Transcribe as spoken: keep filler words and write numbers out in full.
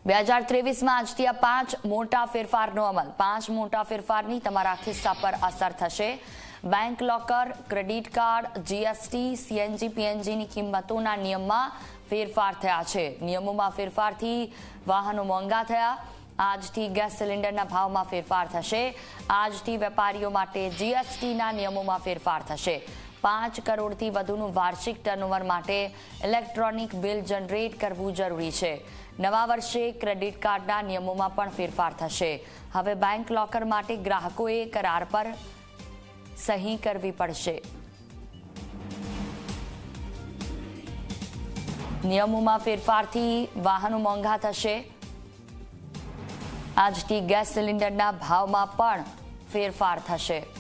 બે હજાર ત્રેવીસમાં આજથી આ પાંચ મોટા ફેરફારનો અમલ પાંચ મોટા ફેરફારની તમારા ખિસ્સા પર અસર થશે. Bank locker, credit card, GST, CNG પીએનજીની કિંમતોના નિયમમાં ફેરફાર થયા છે. નિયમોમાં ફેરફારથી વાહનો મોંઘા થયા. આજથી ગેસ સિલિન્ડરના ભાવમાં ફેરફાર થશે. આજથી વેપારીઓ માટે જીએસટીના નિયમોમાં ફેરફાર થશે. પાંચ કરોડથી વધુનું વાર્ષિક ટર્નઓવર માટે ઇલેક્ટ્રોનિક બિલ જનરેટ કરવું જરૂરી છે. નવા વર્ષે ક્રેડિટ કાર્ડના નિયમોમાં પણ ફેરફાર થશે. હવે બેંક લોકર માટે ગ્રાહકોએ કરાર પર સહી કરવી પડશે. નિયમોમાં ફેરફારથી વાહનો મોંઘા થશે. આજથી ગેસ સિલિન્ડરના ભાવમાં પણ ફેરફાર થશે.